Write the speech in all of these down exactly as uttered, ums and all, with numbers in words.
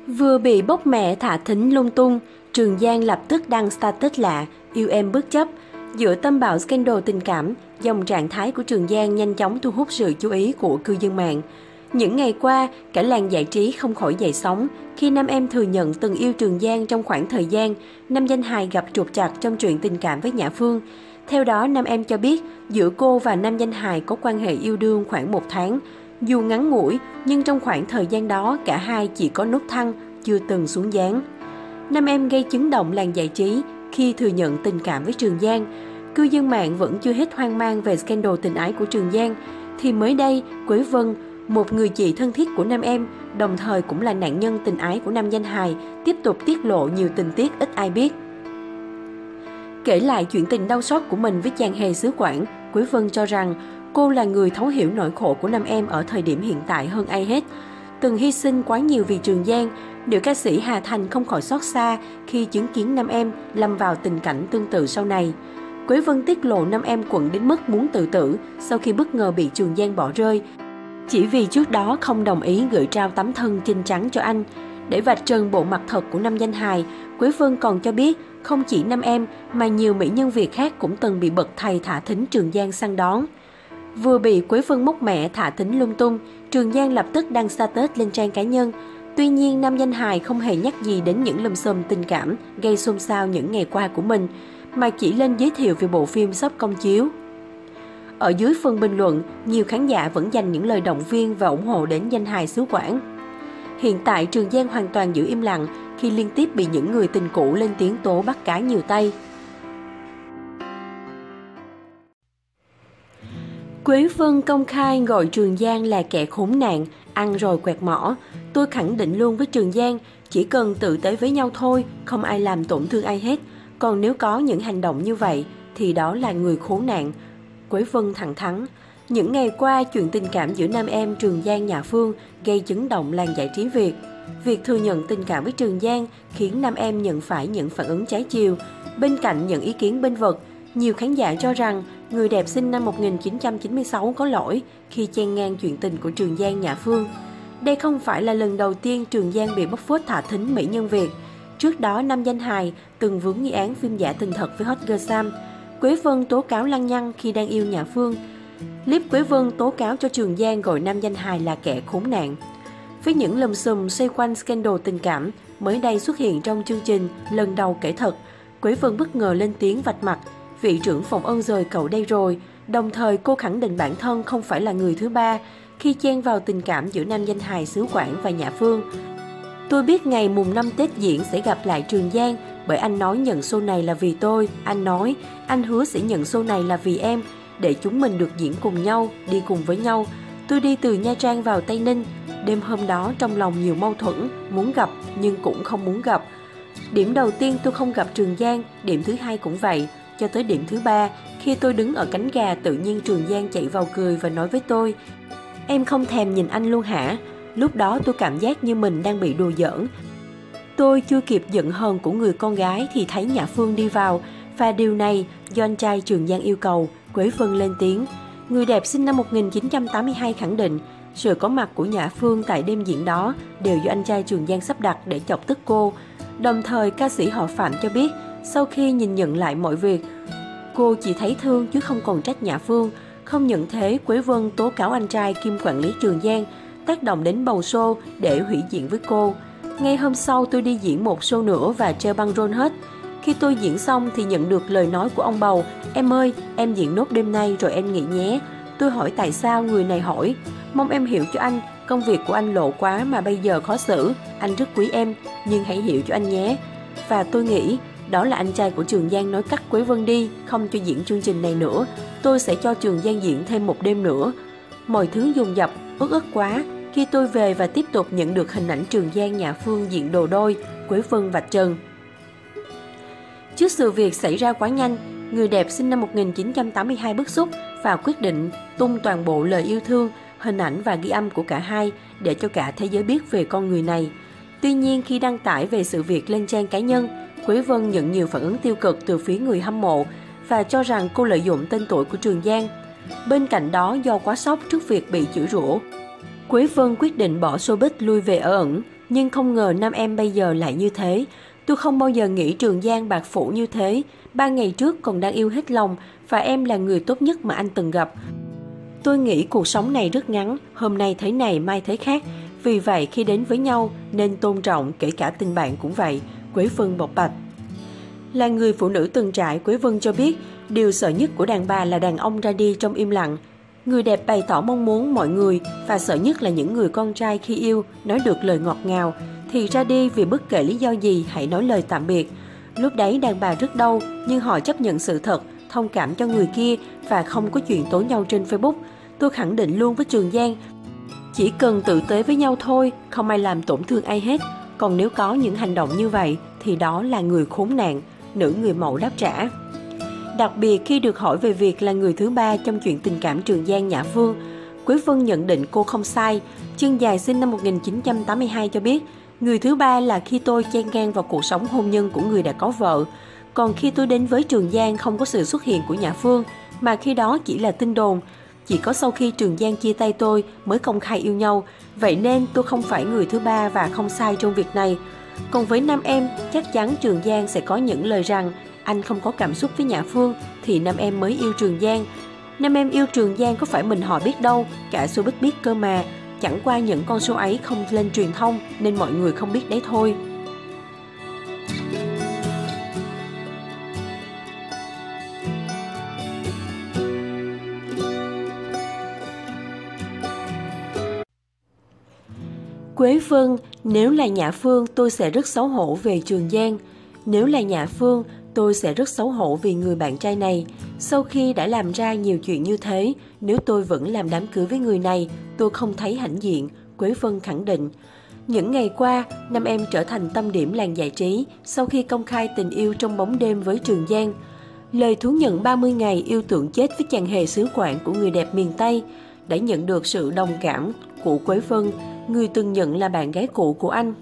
Vừa bị bóc mẹ thả thính lung tung, Trường Giang lập tức đăng status lạ, yêu em bất chấp. Giữa tâm bạo scandal tình cảm, dòng trạng thái của Trường Giang nhanh chóng thu hút sự chú ý của cư dân mạng. Những ngày qua, cả làng giải trí không khỏi dậy sóng khi nam em thừa nhận từng yêu Trường Giang trong khoảng thời gian nam danh hài gặp trục trặc trong chuyện tình cảm với Nhã Phương. Theo đó, nam em cho biết giữa cô và nam danh hài có quan hệ yêu đương khoảng một tháng. Dù ngắn ngủi, nhưng trong khoảng thời gian đó cả hai chỉ có nốt thăng, chưa từng xuống gián. Nam em gây chấn động làng giải trí khi thừa nhận tình cảm với Trường Giang. Cư dân mạng vẫn chưa hết hoang mang về scandal tình ái của Trường Giang. Thì mới đây, Quế Vân, một người chị thân thiết của nam em, đồng thời cũng là nạn nhân tình ái của nam danh hài, tiếp tục tiết lộ nhiều tình tiết ít ai biết. Kể lại chuyện tình đau xót của mình với chàng hề xứ Quảng, Quế Vân cho rằng cô là người thấu hiểu nỗi khổ của nam em ở thời điểm hiện tại hơn ai hết. Từng hy sinh quá nhiều vì Trường Giang, nữ ca sĩ Hà Thành không khỏi xót xa khi chứng kiến nam em lâm vào tình cảnh tương tự sau này. Quế Vân tiết lộ nam em quẫn đến mức muốn tự tử sau khi bất ngờ bị Trường Giang bỏ rơi, chỉ vì trước đó không đồng ý gửi trao tấm thân trinh trắng cho anh. Để vạch trần bộ mặt thật của nam danh hài, Quế Vân còn cho biết không chỉ nam em mà nhiều mỹ nhân Việt khác cũng từng bị bậc thầy thả thính Trường Giang săn đón. Vừa bị Quế Vân móc mẹ thả thính lung tung, Trường Giang lập tức đăng status lên trang cá nhân. Tuy nhiên, nam danh hài không hề nhắc gì đến những lùm xùm tình cảm gây xôn xao những ngày qua của mình, mà chỉ lên giới thiệu về bộ phim sắp công chiếu. Ở dưới phần bình luận, nhiều khán giả vẫn dành những lời động viên và ủng hộ đến danh hài xứ Quảng. Hiện tại, Trường Giang hoàn toàn giữ im lặng khi liên tiếp bị những người tình cũ lên tiếng tố bắt cá nhiều tay. Quế Vân công khai gọi Trường Giang là kẻ khốn nạn, ăn rồi quẹt mỏ. Tôi khẳng định luôn với Trường Giang, chỉ cần tử tế với nhau thôi, không ai làm tổn thương ai hết. Còn nếu có những hành động như vậy, thì đó là người khốn nạn. Quế Vân thẳng thắn. Những ngày qua, chuyện tình cảm giữa nam em Trường Giang Nhã Phương gây chấn động làng giải trí Việt. Việc thừa nhận tình cảm với Trường Giang khiến nam em nhận phải những phản ứng trái chiều. Bên cạnh những ý kiến bênh vực, nhiều khán giả cho rằng người đẹp sinh năm một nghìn chín trăm chín mươi sáu có lỗi khi chen ngang chuyện tình của Trường Giang Nhã Phương. Đây không phải là lần đầu tiên Trường Giang bị bóc phốt thả thính mỹ nhân Việt. Trước đó, nam danh hài từng vướng nghi án phim giả tình thật với hot girl Sam. Quế Vân tố cáo lăng nhăng khi đang yêu Nhã Phương. Clip Quế Vân tố cáo cho Trường Giang gọi nam danh hài là kẻ khốn nạn. Với những lùm xùm xoay quanh scandal tình cảm mới đây xuất hiện trong chương trình Lần Đầu Kể Thật, Quế Vân bất ngờ lên tiếng vạch mặt, vị trưởng phòng ân rời cậu đây rồi. Đồng thời cô khẳng định bản thân không phải là người thứ ba khi chen vào tình cảm giữa nam danh hài xứ Quảng và Nhã Phương. Tôi biết ngày mùng năm Tết diễn sẽ gặp lại Trường Giang, bởi anh nói nhận show này là vì tôi. Anh nói, anh hứa sẽ nhận show này là vì em, để chúng mình được diễn cùng nhau, đi cùng với nhau. Tôi đi từ Nha Trang vào Tây Ninh. Đêm hôm đó trong lòng nhiều mâu thuẫn, muốn gặp nhưng cũng không muốn gặp. Điểm đầu tiên tôi không gặp Trường Giang, điểm thứ hai cũng vậy. Cho tới điểm thứ ba, khi tôi đứng ở cánh gà, tự nhiên Trường Giang chạy vào cười và nói với tôi, em không thèm nhìn anh luôn hả? Lúc đó tôi cảm giác như mình đang bị đùa giỡn. Tôi chưa kịp giận hờn của người con gái thì thấy Nhã Phương đi vào, và điều này do anh trai Trường Giang yêu cầu. Quế Vân lên tiếng. Người đẹp sinh năm một nghìn chín trăm tám mươi hai khẳng định sự có mặt của Nhã Phương tại đêm diễn đó đều do anh trai Trường Giang sắp đặt để chọc tức cô. Đồng thời, ca sĩ họ Phạm cho biết sau khi nhìn nhận lại mọi việc, cô chỉ thấy thương chứ không còn trách Nhã Phương. Không những thế, Quế Vân tố cáo anh trai kiêm quản lý Trường Giang tác động đến bầu show để hủy diễn với cô. Ngay hôm sau tôi đi diễn một show nữa và treo băng rôn hết. Khi tôi diễn xong thì nhận được lời nói của ông bầu, em ơi, em diễn nốt đêm nay rồi em nghỉ nhé. Tôi hỏi tại sao, người này hỏi, mong em hiểu cho anh, công việc của anh lộ quá mà bây giờ khó xử, anh rất quý em, nhưng hãy hiểu cho anh nhé. Và tôi nghĩ đó là anh trai của Trường Giang nói cắt Quế Vân đi, không cho diễn chương trình này nữa. Tôi sẽ cho Trường Giang diễn thêm một đêm nữa. Mọi thứ dồn dập, uất ức quá. Khi tôi về và tiếp tục nhận được hình ảnh Trường Giang Nhã Phương diễn đồ đôi, Quế Vân vạch trần. Trước sự việc xảy ra quá nhanh, người đẹp sinh năm một nghìn chín trăm tám mươi hai bức xúc và quyết định tung toàn bộ lời yêu thương, hình ảnh và ghi âm của cả hai để cho cả thế giới biết về con người này. Tuy nhiên, khi đăng tải về sự việc lên trang cá nhân, Quế Vân nhận nhiều phản ứng tiêu cực từ phía người hâm mộ và cho rằng cô lợi dụng tên tuổi của Trường Giang. Bên cạnh đó, do quá sốc trước việc bị chửi rủa, Quế Vân quyết định bỏ showbiz lui về ở ẩn. Nhưng không ngờ nam em bây giờ lại như thế. Tôi không bao giờ nghĩ Trường Giang bạc phũ như thế. Ba ngày trước còn đang yêu hết lòng và em là người tốt nhất mà anh từng gặp. Tôi nghĩ cuộc sống này rất ngắn, hôm nay thế này mai thế khác. Vì vậy khi đến với nhau nên tôn trọng, kể cả tình bạn cũng vậy, Quế Vân bộc bạch. Là người phụ nữ từng trải, Quế Vân cho biết điều sợ nhất của đàn bà là đàn ông ra đi trong im lặng. Người đẹp bày tỏ mong muốn mọi người và sợ nhất là những người con trai khi yêu nói được lời ngọt ngào thì ra đi vì bất kể lý do gì hãy nói lời tạm biệt. Lúc đấy đàn bà rất đau nhưng họ chấp nhận sự thật, thông cảm cho người kia và không có chuyện tố nhau trên Facebook. Tôi khẳng định luôn với Trường Giang, chỉ cần tử tế với nhau thôi, không ai làm tổn thương ai hết. Còn nếu có những hành động như vậy thì đó là người khốn nạn, nữ người mẫu đáp trả. Đặc biệt khi được hỏi về việc là người thứ ba trong chuyện tình cảm Trường Giang Nhã Phương, Quế Vân nhận định cô không sai. Chân dài sinh năm một nghìn chín trăm tám mươi hai cho biết, người thứ ba là khi tôi chen ngang vào cuộc sống hôn nhân của người đã có vợ. Còn khi tôi đến với Trường Giang không có sự xuất hiện của Nhã Phương, mà khi đó chỉ là tin đồn. Chỉ có sau khi Trường Giang chia tay tôi mới công khai yêu nhau. Vậy nên tôi không phải người thứ ba và không sai trong việc này. Còn với nam em, chắc chắn Trường Giang sẽ có những lời rằng anh không có cảm xúc với Nhã Phương thì nam em mới yêu Trường Giang. Nam em yêu Trường Giang có phải mình họ biết đâu, cả showbiz biết cơ mà. Chẳng qua những con số ấy không lên truyền thông nên mọi người không biết đấy thôi. Quế Vân, nếu là Nhã Phương tôi sẽ rất xấu hổ về Trường Giang. Nếu là Nhã Phương tôi sẽ rất xấu hổ vì người bạn trai này. Sau khi đã làm ra nhiều chuyện như thế, nếu tôi vẫn làm đám cưới với người này, tôi không thấy hãnh diện, Quế Vân khẳng định. Những ngày qua, nam em trở thành tâm điểm làng giải trí sau khi công khai tình yêu trong bóng đêm với Trường Giang. Lời thú nhận ba mươi ngày yêu tưởng chết với chàng hề xứ Quảng của người đẹp miền Tây đã nhận được sự đồng cảm của Quế Vân, người từng nhận là bạn gái cũ của anh.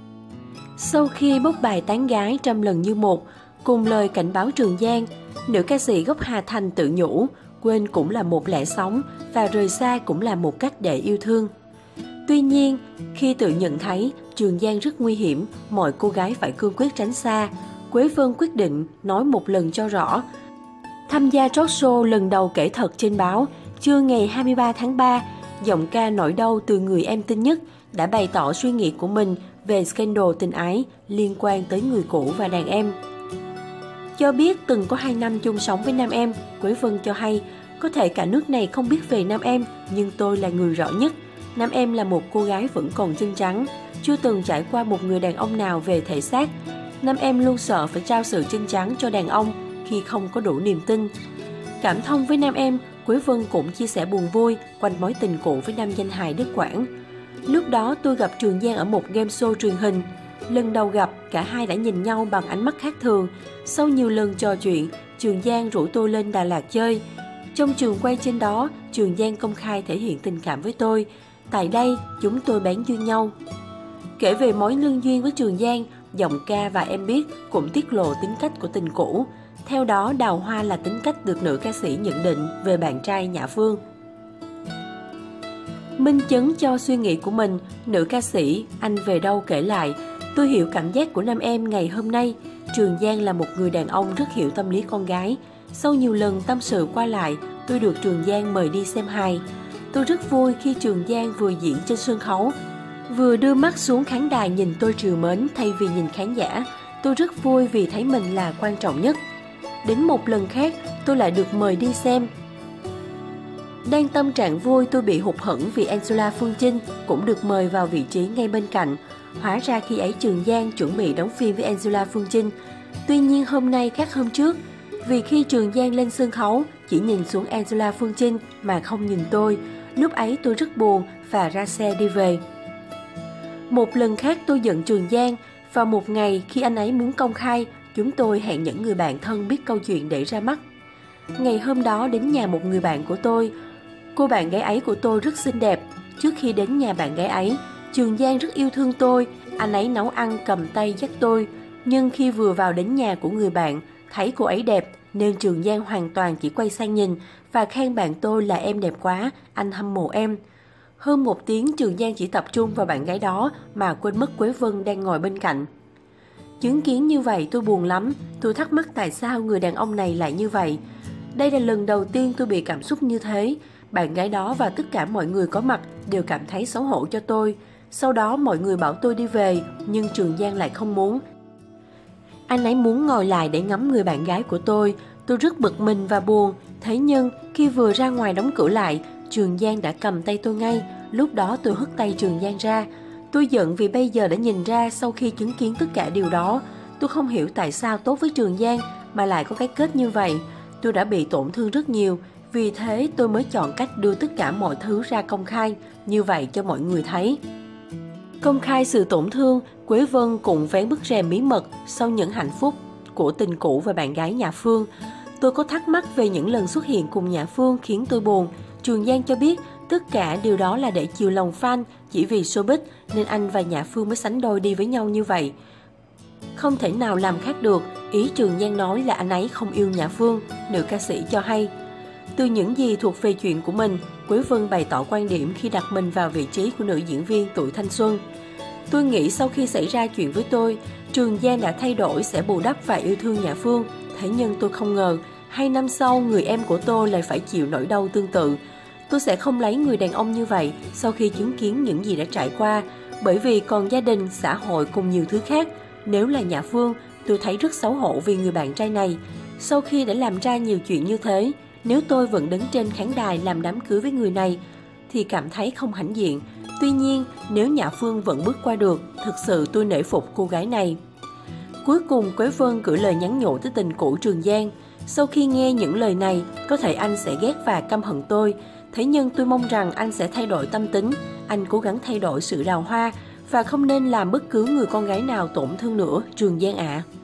Sau khi bốc bài tán gái trăm lần như một, cùng lời cảnh báo Trường Giang, nữ ca sĩ gốc Hà Thành tự nhủ, quên cũng là một lẽ sống và rời xa cũng là một cách để yêu thương. Tuy nhiên, khi tự nhận thấy Trường Giang rất nguy hiểm, mọi cô gái phải cương quyết tránh xa, Quế Vân quyết định nói một lần cho rõ. Tham gia talk show lần đầu kể thật trên báo, trưa ngày hai mươi ba tháng ba, giọng ca nỗi đau từ người em tin nhất đã bày tỏ suy nghĩ của mình về scandal tình ái liên quan tới người cũ và đàn em. Cho biết từng có hai năm chung sống với nam em, Quế Vân cho hay, có thể cả nước này không biết về nam em, nhưng tôi là người rõ nhất. Nam em là một cô gái vẫn còn chân trắng, chưa từng trải qua một người đàn ông nào về thể xác. Nam em luôn sợ phải trao sự chân trắng cho đàn ông khi không có đủ niềm tin. Cảm thông với nam em, Quế Vân cũng chia sẻ buồn vui quanh mối tình cũ với nam danh hài Đức Quảng. Lúc đó tôi gặp Trường Giang ở một game show truyền hình. Lần đầu gặp, cả hai đã nhìn nhau bằng ánh mắt khác thường. Sau nhiều lần trò chuyện, Trường Giang rủ tôi lên Đà Lạt chơi. Trong trường quay trên đó, Trường Giang công khai thể hiện tình cảm với tôi. Tại đây, chúng tôi bén duyên nhau. Kể về mối lương duyên với Trường Giang, giọng ca và em biết cũng tiết lộ tính cách của tình cũ. Theo đó, đào hoa là tính cách được nữ ca sĩ nhận định về bạn trai Nhã Phương. Minh chứng cho suy nghĩ của mình, nữ ca sĩ Anh Về Đâu kể lại, tôi hiểu cảm giác của nam em ngày hôm nay. Trường Giang là một người đàn ông rất hiểu tâm lý con gái. Sau nhiều lần tâm sự qua lại, tôi được Trường Giang mời đi xem hài. Tôi rất vui khi Trường Giang vừa diễn trên sân khấu, vừa đưa mắt xuống khán đài nhìn tôi trìu mến thay vì nhìn khán giả. Tôi rất vui vì thấy mình là quan trọng nhất. Đến một lần khác, tôi lại được mời đi xem. Đang tâm trạng vui, tôi bị hụt hẫng vì Angela Phương Trinh cũng được mời vào vị trí ngay bên cạnh. Hóa ra khi ấy Trường Giang chuẩn bị đóng phim với Angela Phương Trinh. Tuy nhiên hôm nay khác hôm trước, vì khi Trường Giang lên sân khấu chỉ nhìn xuống Angela Phương Trinh mà không nhìn tôi. Lúc ấy tôi rất buồn và ra xe đi về. Một lần khác tôi giận Trường Giang. Vào một ngày khi anh ấy muốn công khai, chúng tôi hẹn những người bạn thân biết câu chuyện để ra mắt. Ngày hôm đó đến nhà một người bạn của tôi. Cô bạn gái ấy của tôi rất xinh đẹp. Trước khi đến nhà bạn gái ấy, Trường Giang rất yêu thương tôi. Anh ấy nấu ăn cầm tay dắt tôi. Nhưng khi vừa vào đến nhà của người bạn, thấy cô ấy đẹp nên Trường Giang hoàn toàn chỉ quay sang nhìn và khen bạn tôi là em đẹp quá, anh hâm mộ em. Hơn một tiếng Trường Giang chỉ tập trung vào bạn gái đó mà quên mất Quế Vân đang ngồi bên cạnh. Chứng kiến như vậy tôi buồn lắm, tôi thắc mắc tại sao người đàn ông này lại như vậy. Đây là lần đầu tiên tôi bị cảm xúc như thế. Bạn gái đó và tất cả mọi người có mặt đều cảm thấy xấu hổ cho tôi. Sau đó mọi người bảo tôi đi về, nhưng Trường Giang lại không muốn. Anh ấy muốn ngồi lại để ngắm người bạn gái của tôi. Tôi rất bực mình và buồn. Thế nhưng khi vừa ra ngoài đóng cửa lại, Trường Giang đã cầm tay tôi ngay. Lúc đó tôi hất tay Trường Giang ra. Tôi giận vì bây giờ đã nhìn ra sau khi chứng kiến tất cả điều đó. Tôi không hiểu tại sao tốt với Trường Giang mà lại có cái kết như vậy. Tôi đã bị tổn thương rất nhiều. Vì thế tôi mới chọn cách đưa tất cả mọi thứ ra công khai, như vậy cho mọi người thấy. Công khai sự tổn thương, Quế Vân cũng vén bức rèm bí mật sau những hạnh phúc của tình cũ và bạn gái nhà Phương. Tôi có thắc mắc về những lần xuất hiện cùng nhà Phương khiến tôi buồn. Trường Giang cho biết tất cả điều đó là để chiều lòng fan, chỉ vì showbiz nên anh và nhà Phương mới sánh đôi đi với nhau như vậy. Không thể nào làm khác được, ý Trường Giang nói là anh ấy không yêu nhà Phương, nữ ca sĩ cho hay. Từ những gì thuộc về chuyện của mình, Quế Vân bày tỏ quan điểm khi đặt mình vào vị trí của nữ diễn viên tuổi thanh xuân. Tôi nghĩ sau khi xảy ra chuyện với tôi, Trường Giang đã thay đổi sẽ bù đắp và yêu thương nhà Phương. Thế nhưng tôi không ngờ, hai năm sau người em của tôi lại phải chịu nỗi đau tương tự. Tôi sẽ không lấy người đàn ông như vậy sau khi chứng kiến những gì đã trải qua, bởi vì còn gia đình, xã hội cùng nhiều thứ khác. Nếu là nhà Phương, tôi thấy rất xấu hổ vì người bạn trai này. Sau khi đã làm ra nhiều chuyện như thế, nếu tôi vẫn đứng trên khán đài làm đám cưới với người này, thì cảm thấy không hãnh diện. Tuy nhiên, nếu nhà Phương vẫn bước qua được, thực sự tôi nể phục cô gái này. Cuối cùng, Quế Vân gửi lời nhắn nhủ tới tình cũ Trường Giang. Sau khi nghe những lời này, có thể anh sẽ ghét và căm hận tôi. Thế nhưng tôi mong rằng anh sẽ thay đổi tâm tính. Anh cố gắng thay đổi sự đào hoa và không nên làm bất cứ người con gái nào tổn thương nữa, Trường Giang ạ. À.